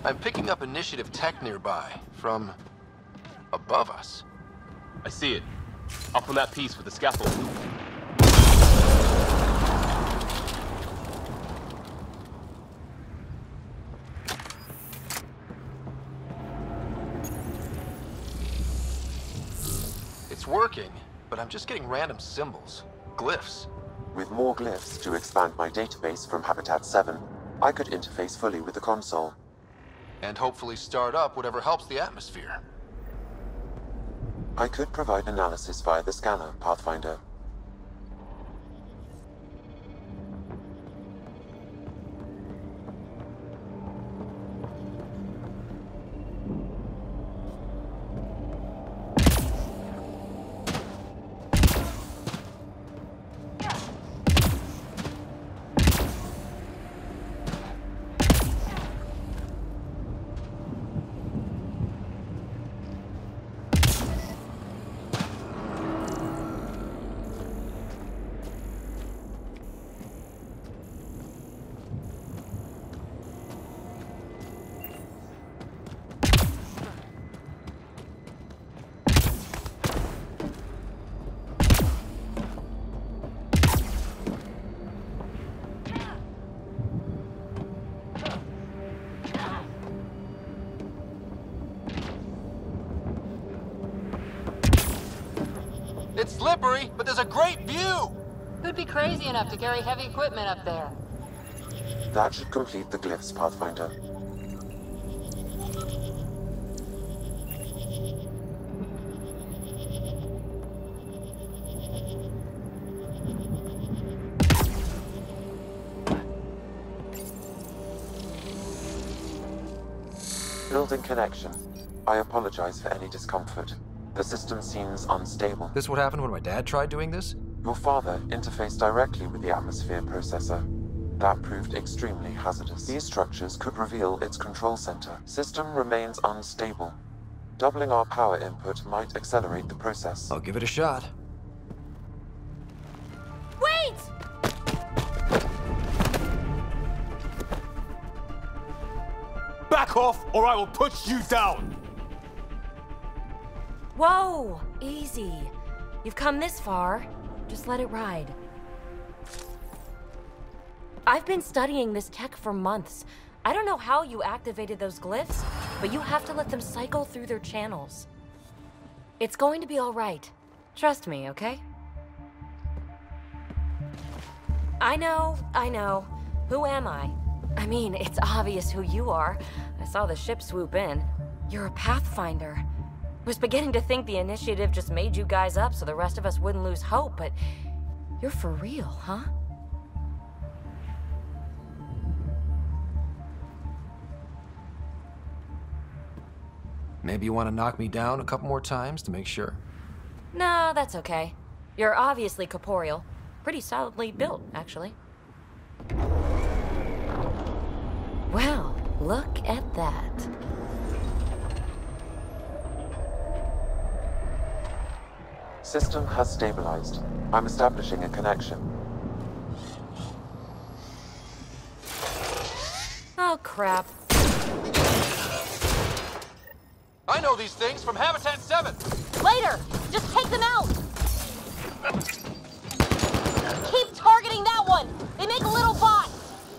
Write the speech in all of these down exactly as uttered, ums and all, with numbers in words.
I'm picking up initiative tech nearby, from above us. I see it. Up on that piece with the scaffold. It's working, but I'm just getting random symbols. Glyphs. With more glyphs to expand my database from Habitat seven, I could interface fully with the console. And hopefully start up whatever helps the atmosphere. I could provide analysis via the scanner, Pathfinder. It's slippery, but there's a great view! Who'd be crazy enough to carry heavy equipment up there? That should complete the glyphs, Pathfinder. Building connection. I apologize for any discomfort. The system seems unstable. This what happened when my dad tried doing this? Your father interfaced directly with the atmosphere processor. That proved extremely hazardous. These structures could reveal its control center. System remains unstable. Doubling our power input might accelerate the process. I'll give it a shot. Wait! Back off, or I will put you down! Whoa! Easy. You've come this far. Just let it ride. I've been studying this tech for months. I don't know how you activated those glyphs, but you have to let them cycle through their channels. It's going to be all right. Trust me, okay? I know, I know. Who am I? I mean, it's obvious who you are. I saw the ship swoop in. You're a Pathfinder. Was beginning to think the initiative just made you guys up so the rest of us wouldn't lose hope, but you're for real, huh? Maybe you want to knock me down a couple more times to make sure? No, that's okay. You're obviously corporeal. Pretty solidly built, actually. Well, look at that. System has stabilized. I'm establishing a connection. Oh, crap. I know these things from Habitat seven! Later! Just take them out! Keep targeting that one! They make little bots!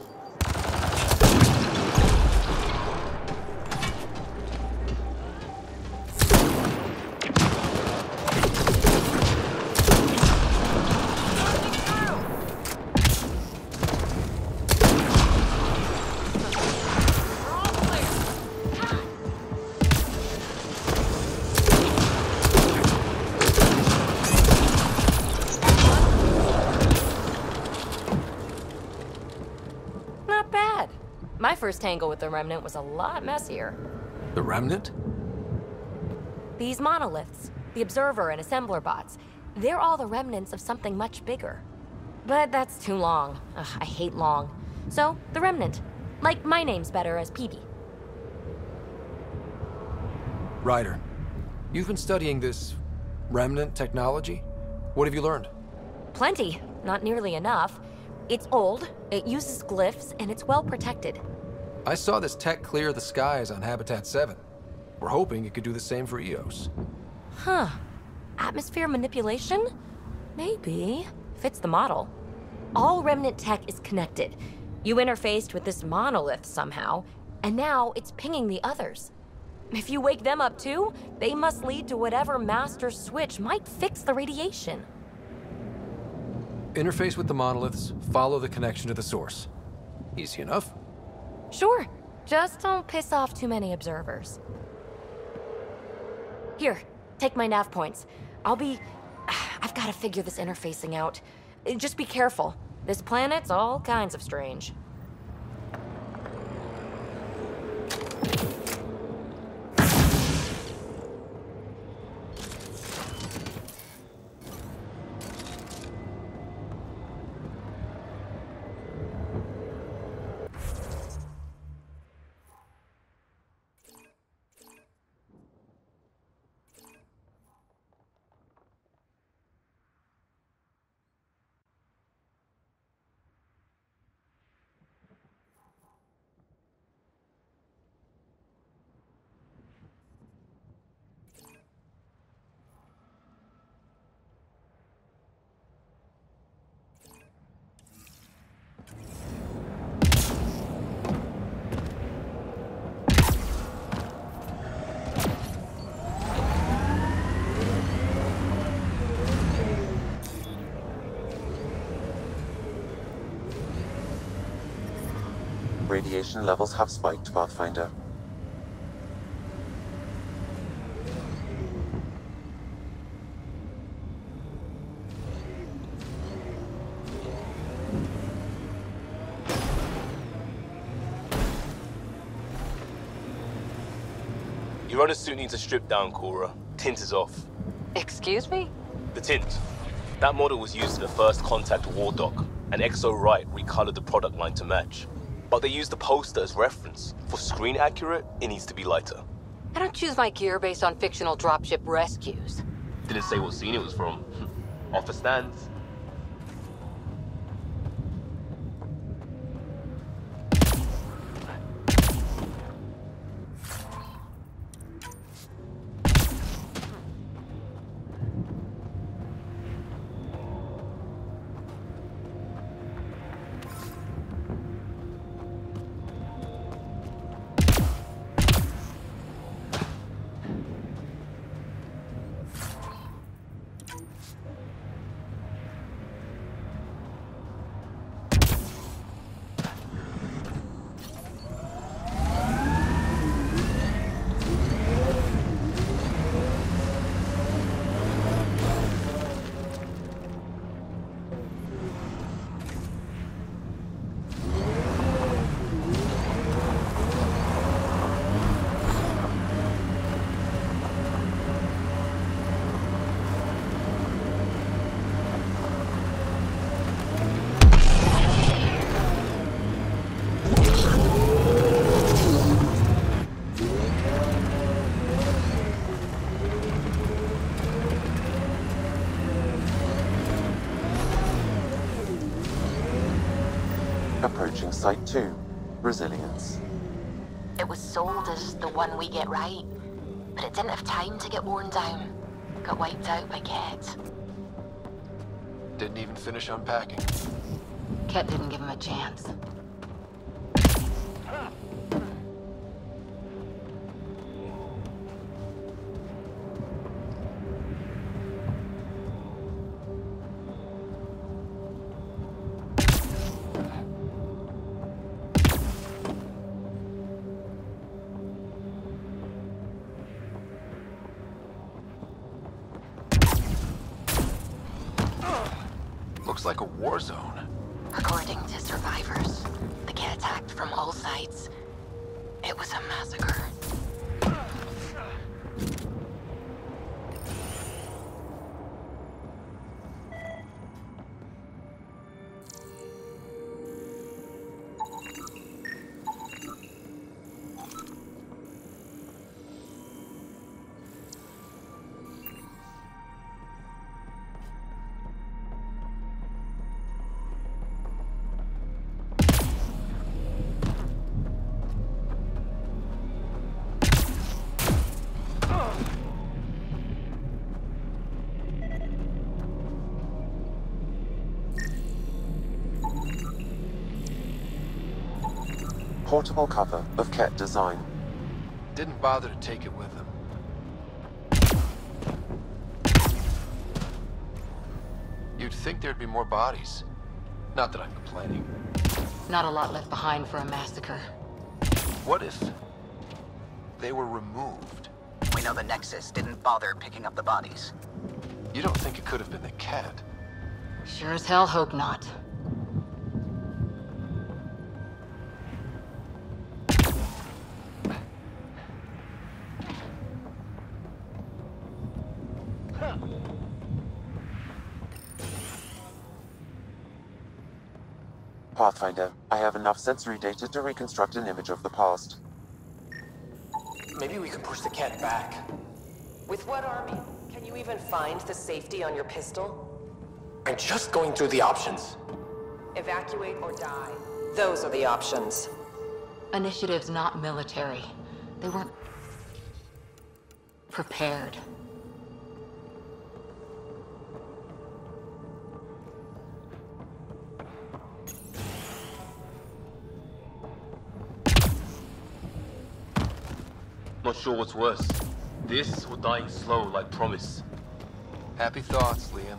My first tangle with the Remnant was a lot messier. The Remnant? These monoliths, the Observer and Assembler bots, they're all the remnants of something much bigger. But that's too long. Ugh, I hate long. So, the Remnant. Like, my name's better as P B. Ryder, you've been studying this Remnant technology? What have you learned? Plenty. Not nearly enough. It's old, it uses glyphs, and it's well protected. I saw this tech clear the skies on Habitat seven. We're hoping it could do the same for E O S. Huh. Atmosphere manipulation? Maybe. Fits the model. All Remnant tech is connected. You interfaced with this monolith somehow, and now it's pinging the others. If you wake them up too, they must lead to whatever master switch might fix the radiation. Interface with the monoliths, follow the connection to the source. Easy enough. Sure. Just don't piss off too many observers. Here, take my nav points. I'll be... I've got to figure this interfacing out. Just be careful. This planet's all kinds of strange. Radiation levels have spiked, Pathfinder. Your runner suit needs a strip down, Cora. Tint is off. Excuse me? The tint. That model was used in the first Contact War Doc, and Exo Wright recolored the product line to match. But they used the poster as reference. For screen accurate, it needs to be lighter. I don't choose my gear based on fictional dropship rescues. Didn't say what scene it was from. Off the stands. Approaching Site two. Resilience. It was sold as the one we get right, but it didn't have time to get worn down. Got wiped out by Ket. Didn't even finish unpacking. Ket didn't give him a chance. Looks like a war zone. According to survivors, the Ket attacked from all sides. It was a massacre. portable cover of Ket design. Didn't bother to take it with him. You'd think there'd be more bodies. Not that I'm complaining. Not a lot left behind for a massacre. What if they were removed? We know the Nexus didn't bother picking up the bodies. You don't think it could have been the cat? Sure as hell hope not. Pathfinder, I have enough sensory data to reconstruct an image of the past. Maybe we could push the cat back. With what army? Can you even find the safety on your pistol? I'm just going through the options. Evacuate or die. Those are the options. Initiative's not military. They weren't prepared. Not sure what's worse. This or dying slow like promise. Happy thoughts, Liam.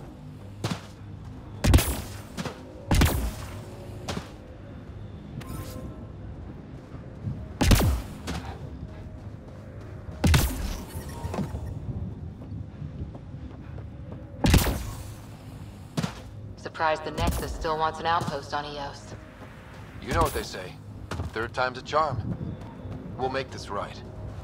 Surprised the Nexus still wants an outpost on Eos. You know what they say. Third time's a charm. We'll make this right.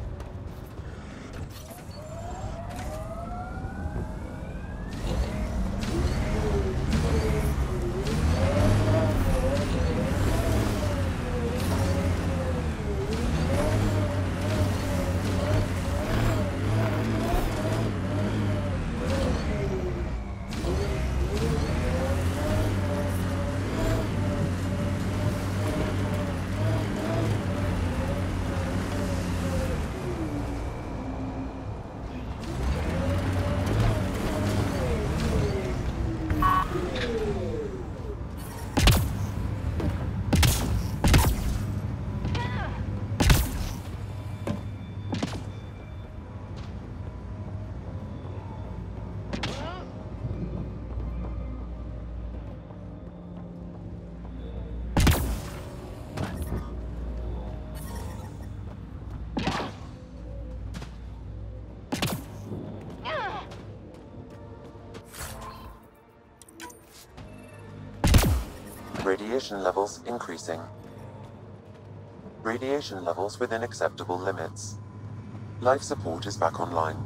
Radiation levels increasing. Radiation levels within acceptable limits. Life support is back online.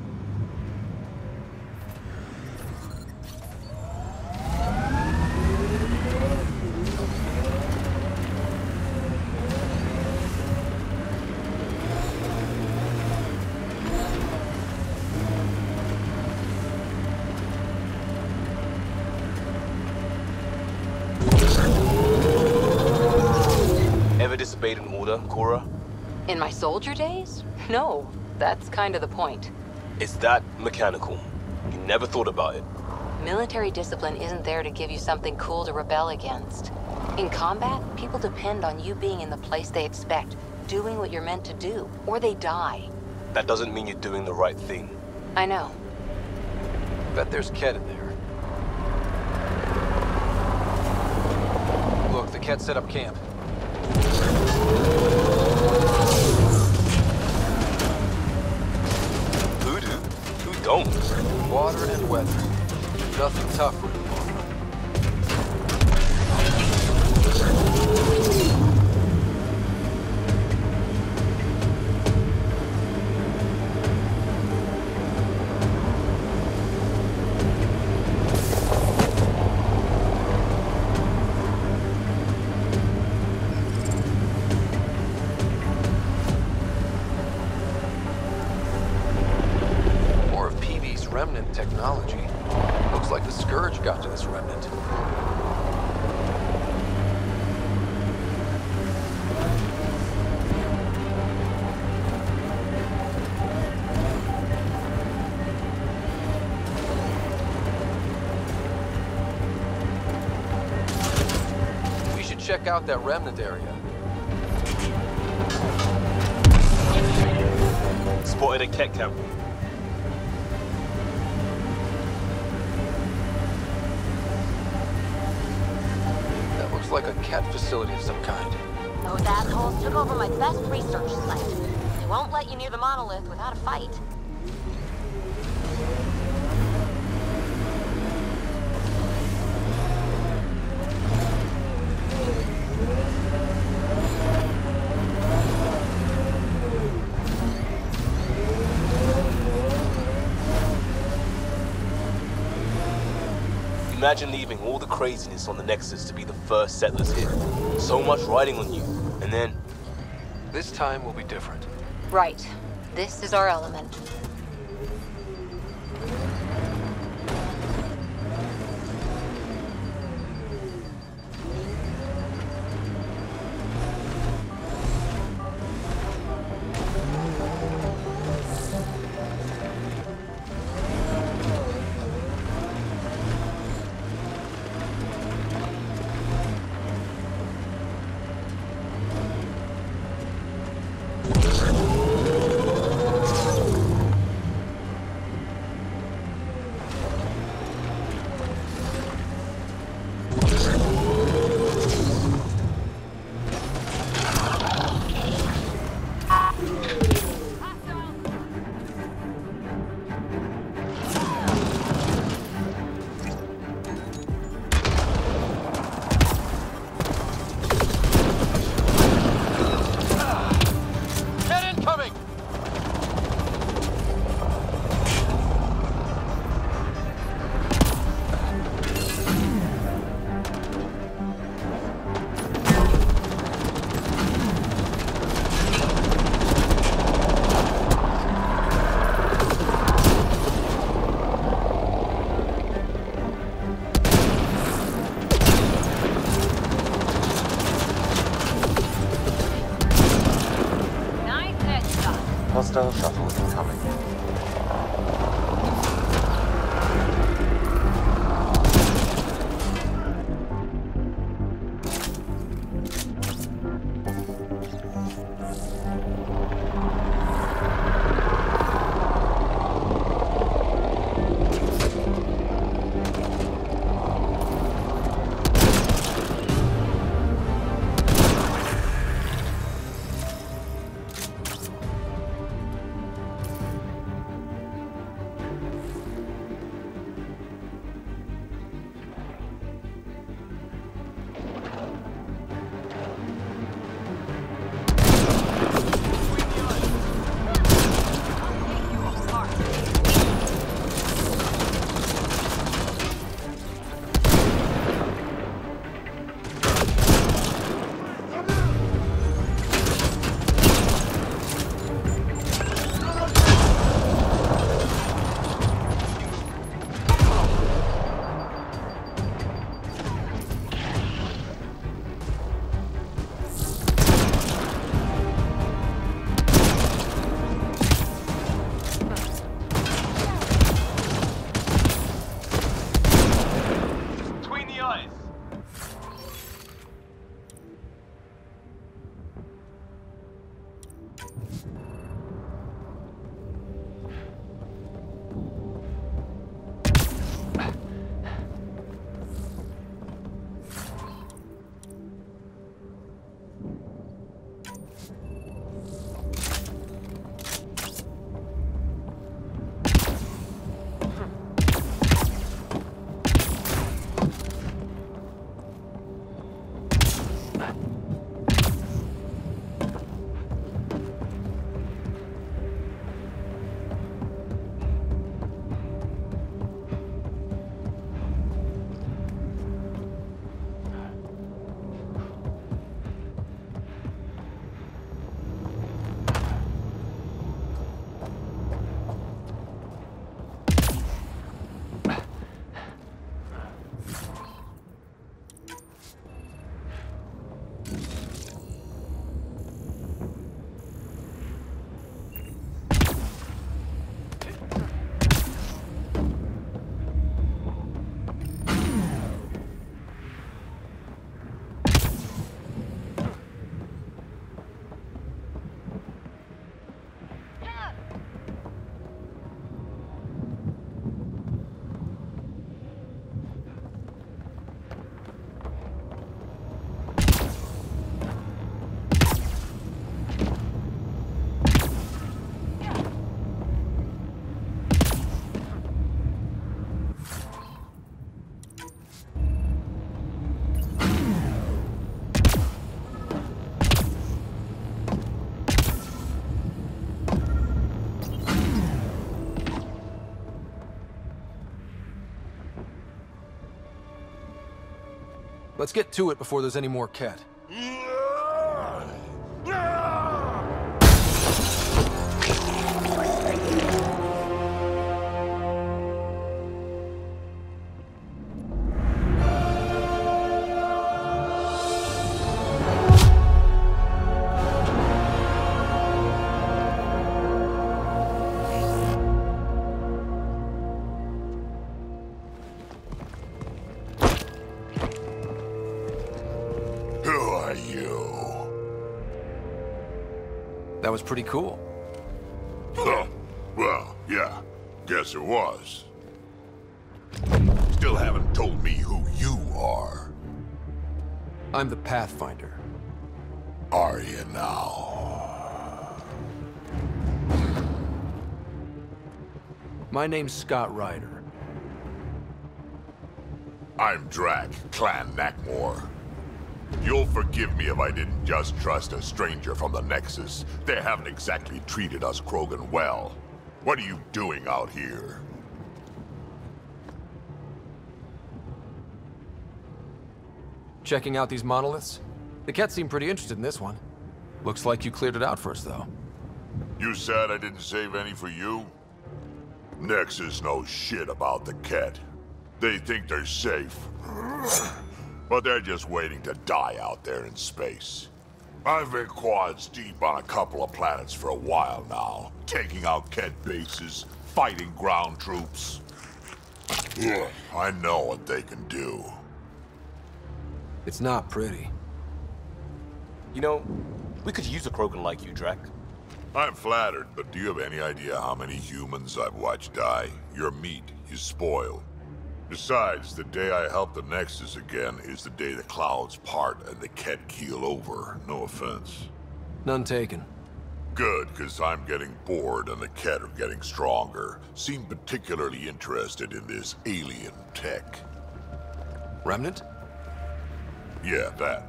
Ever disobeyed an order, Cora? In my soldier days? No, that's kind of the point. It's that mechanical. You never thought about it. Military discipline isn't there to give you something cool to rebel against. In combat, people depend on you being in the place they expect, doing what you're meant to do, or they die. That doesn't mean you're doing the right thing. I know. Bet there's Ket in there. Look, the Ket set up camp. Who do? Who don't? Water and weather. Nothing tough for the long run. Remnant technology. Looks like the Scourge got to this remnant. We should check out that remnant area. Spotted a cat camp. That looks like a cat facility of some kind. Those assholes took over my best research site. They won't let you near the monolith without a fight. Imagine leaving all the craziness on the Nexus to be the first settlers here. So much riding on you, and then... This time will be different. Right. This is our element. Hostile shuttle incoming. Let's get to it before there's any more Ket. That was pretty cool. Huh. Well, yeah. Guess it was. Still haven't told me who you are. I'm the Pathfinder. Are you now? My name's Scott Ryder. I'm Drac, Clan Nakmor. You'll forgive me if I didn't just trust a stranger from the Nexus. They haven't exactly treated us Krogan well. What are you doing out here? Checking out these monoliths? The Ket seem pretty interested in this one. Looks like you cleared it out for us, though. You said I didn't save any for you? Nexus knows shit about the Ket. They think they're safe. But they're just waiting to die out there in space. I've been quads deep on a couple of planets for a while now, taking out Ket bases, fighting ground troops. Ugh, I know what they can do. It's not pretty. You know, we could use a Krogan like you, Drac. I'm flattered, but do you have any idea how many humans I've watched die? Your meat is spoiled. Besides, the day I help the Nexus again is the day the clouds part and the Ket keel over. No offense. None taken. Good, because I'm getting bored and the Ket are getting stronger. Seem particularly interested in this alien tech. Remnant? Yeah, that.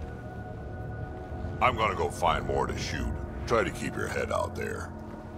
I'm gonna go find more to shoot. Try to keep your head out there.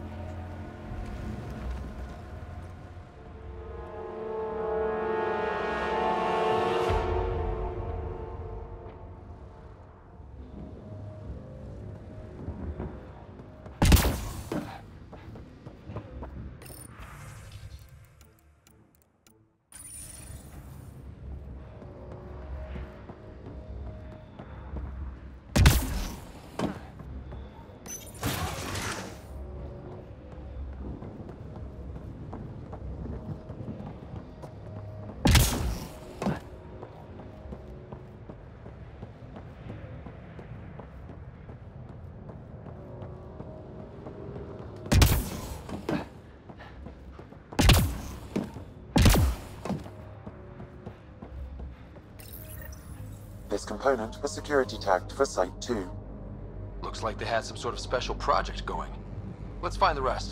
This component was security tagged for Site two. Looks like they had some sort of special project going. Let's find the rest.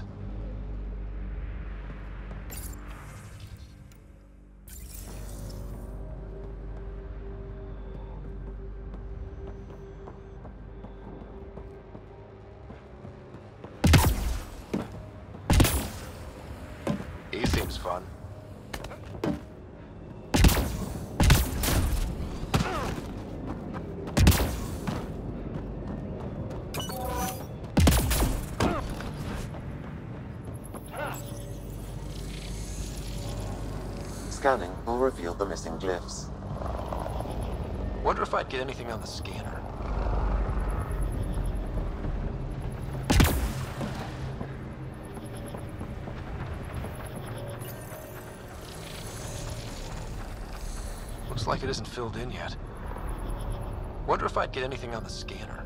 He seems fun. Scanning will reveal the missing glyphs. Wonder if I'd get anything on the scanner. Looks like it isn't filled in yet. Wonder if I'd get anything on the scanner.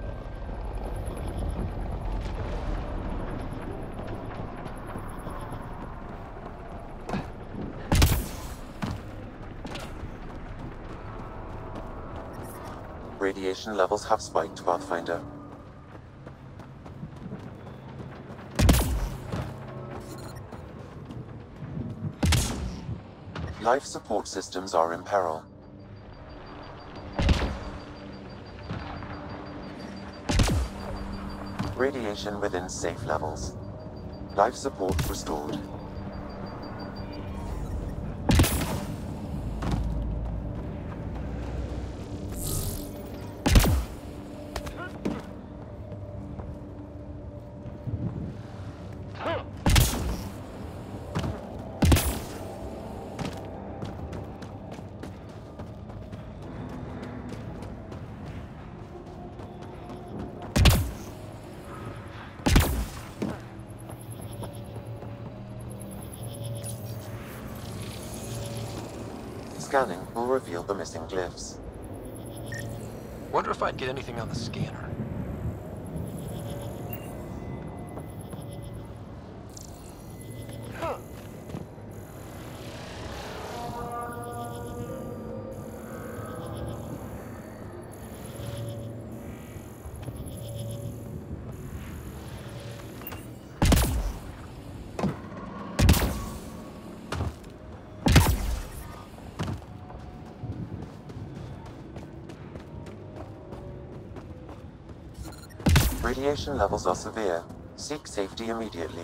Radiation levels have spiked, Pathfinder. Life support systems are in peril. Radiation within safe levels. Life support restored. Scanning will reveal the missing glyphs. Wonder if I'd get anything on the scanner. Radiation levels are severe. Seek safety immediately.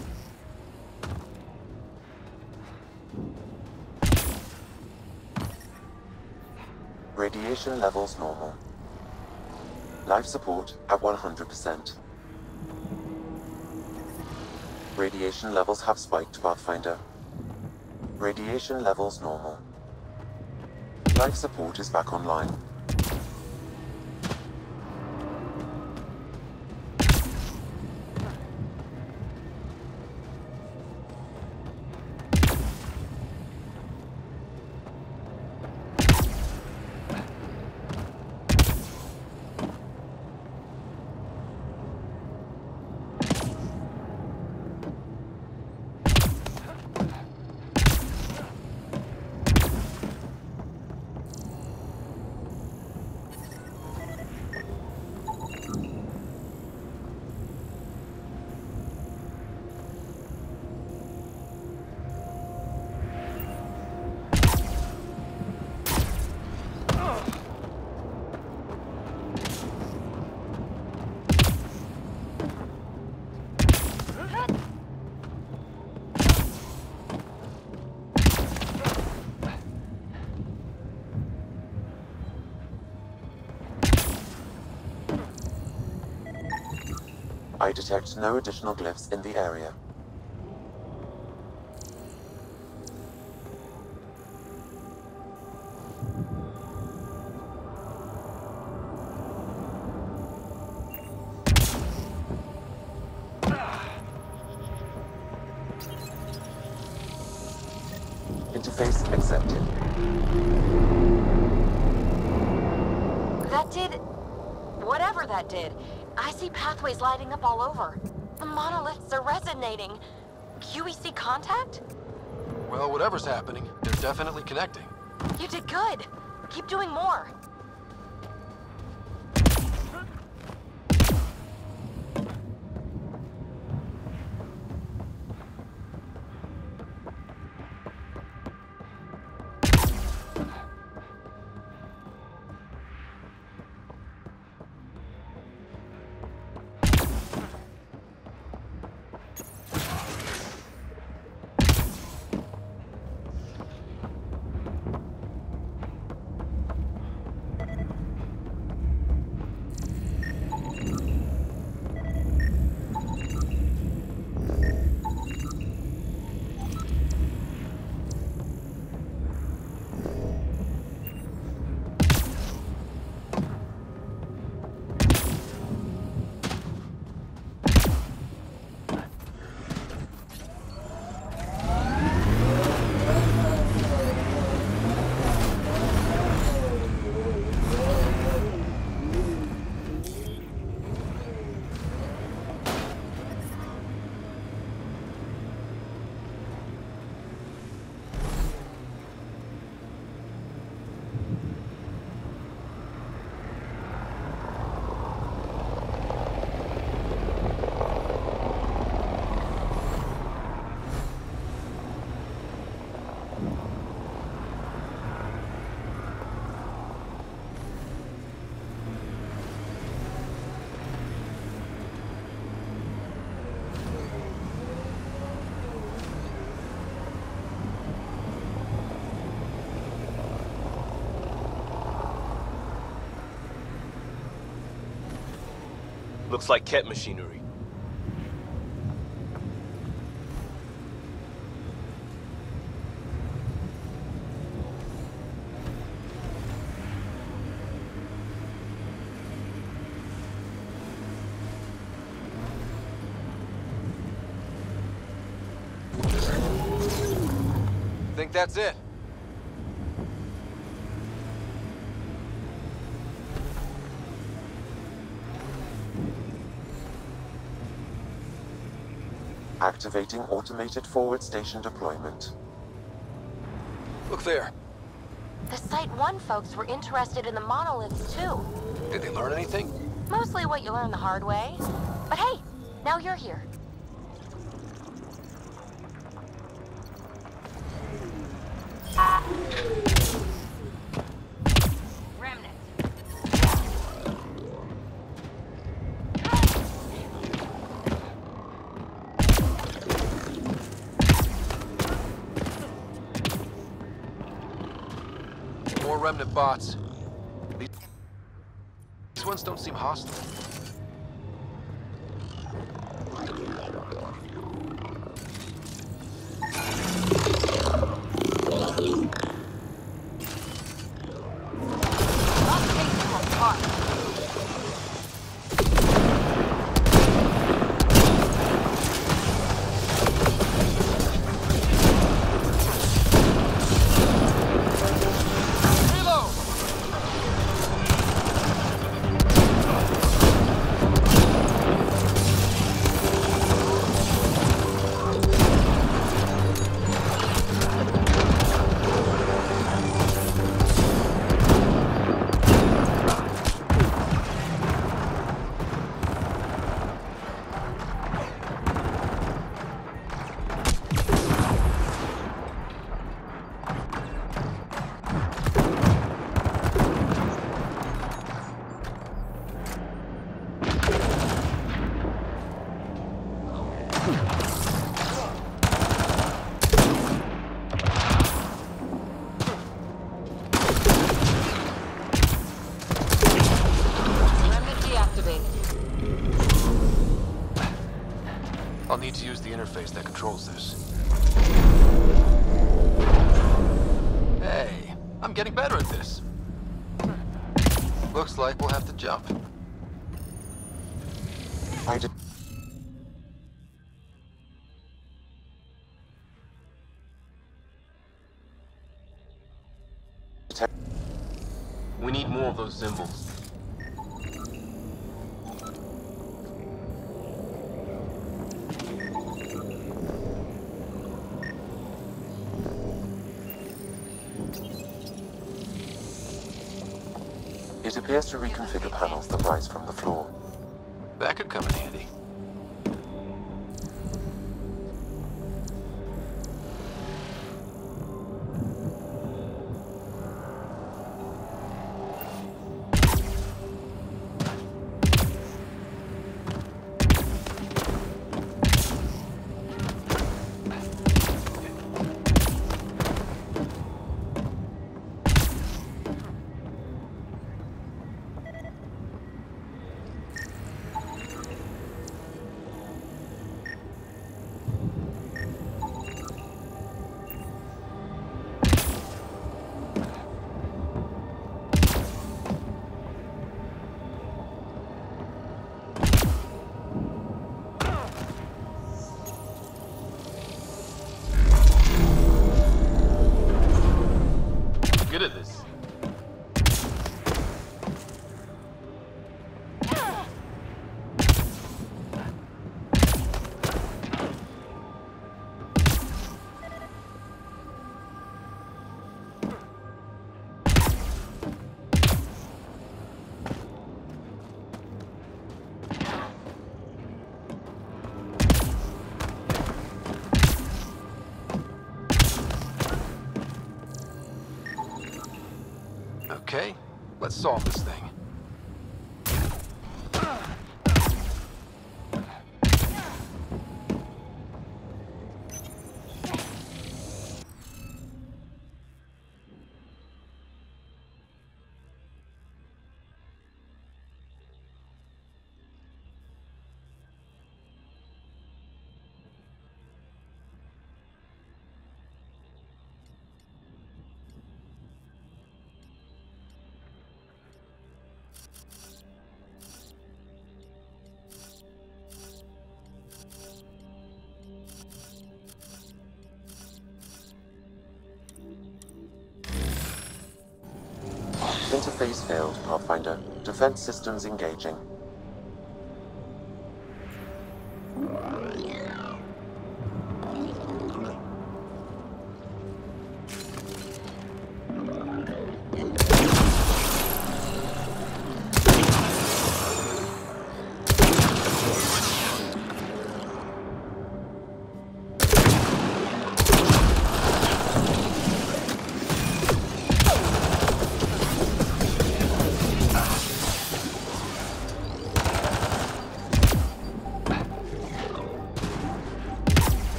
Radiation levels normal. Life support at one hundred percent. Radiation levels have spiked, Pathfinder. Radiation levels normal. Life support is back online. I detect no additional glyphs in the area. Interface accepted. That did... whatever that did. I see pathways lighting up all over. The monoliths are resonating. Q E C contact? Well, whatever's happening, they're definitely connecting. You did good. Keep doing more. Looks like Ket machinery. Think that's it? Activating automated forward station deployment. Look there. The Site One folks were interested in the monoliths too. Did they learn anything? Mostly what you learn the hard way. But hey, now you're here. Remnant. More remnant bots. These, these ones don't seem hostile. I'll need to use the interface that controls this. Hey, I'm getting better at this. Looks like we'll have to jump. I did. We need more of those symbols. It appears to reconfigure panels that rise from the floor. That could come in handy. Good at this. Okay, let's solve this thing. Interface failed, Pathfinder. Defense systems engaging.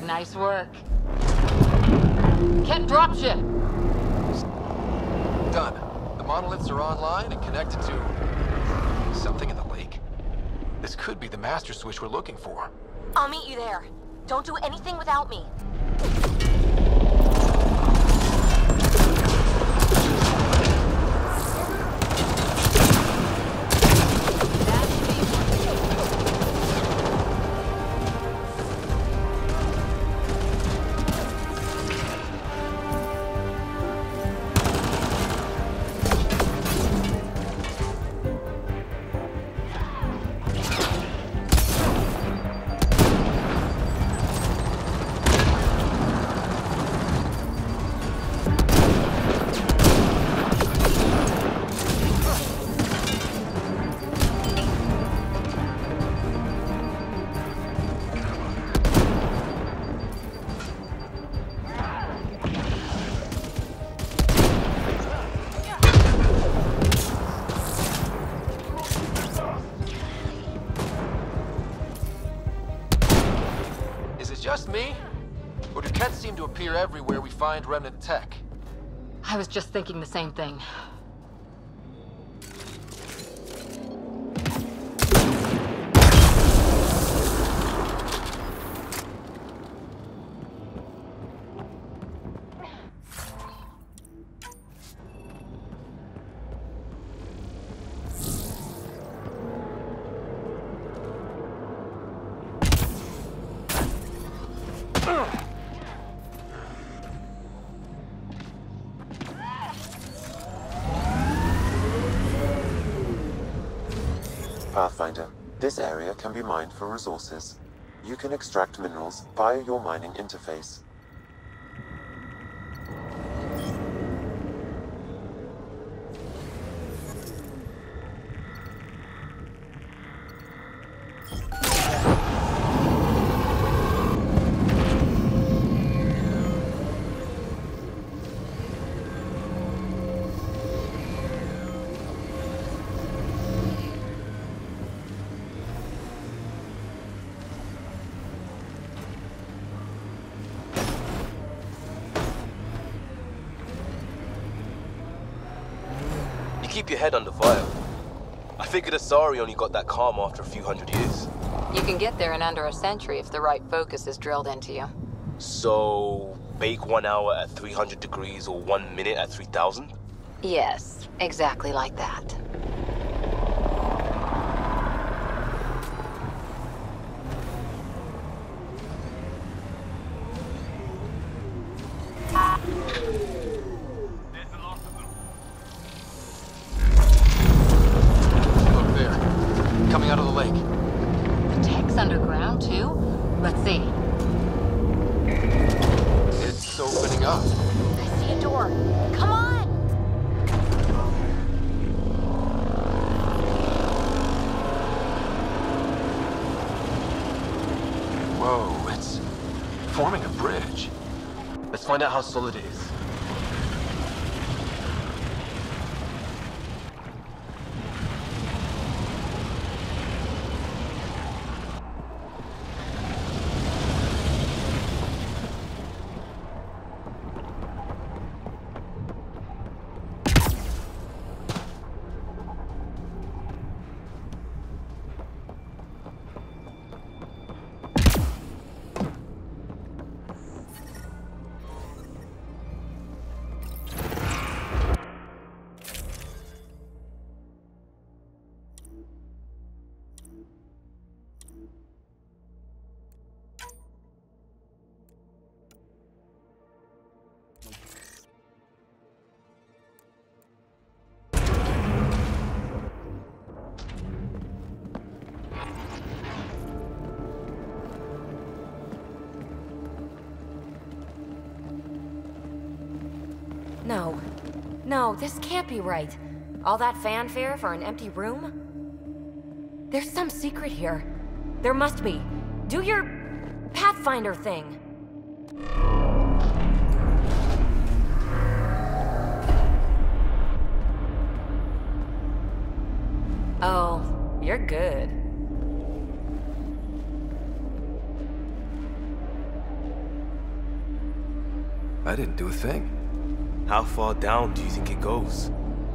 Nice work. Ket dropship! Done. The monoliths are online and connected to something in the lake. This could be the master switch we're looking for. I'll meet you there. Don't do anything without me. Just me? Or do Kets seem to appear everywhere we find remnant tech? I was just thinking the same thing. Pathfinder, this area can be mined for resources. You can extract minerals via your mining interface. Keep your head under fire. I figured Asari only got that calm after a few hundred years. You can get there in under a century if the right focus is drilled into you. So, bake one hour at three hundred degrees or one minute at three thousand? Yes, exactly like that. Coming out of the lake. The tech's underground, too? Let's see. It's opening up. I see a door. Come on! Whoa, it's forming a bridge. Let's find out how solid it is. No. No, this can't be right. All that fanfare for an empty room? There's some secret here. There must be. Do your Pathfinder thing. Oh, you're good. I didn't do a thing. How far down do you think it goes?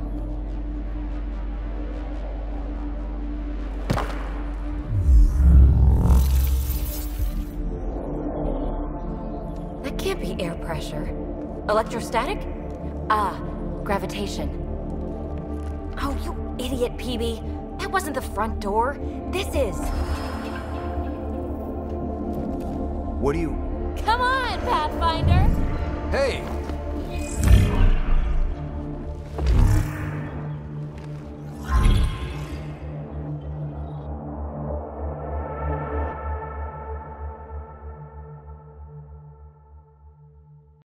That can't be air pressure. Electrostatic? Ah, gravitation. Oh, you idiot, P B. That wasn't the front door. This is. What do you... Come on, Pathfinder! Hey,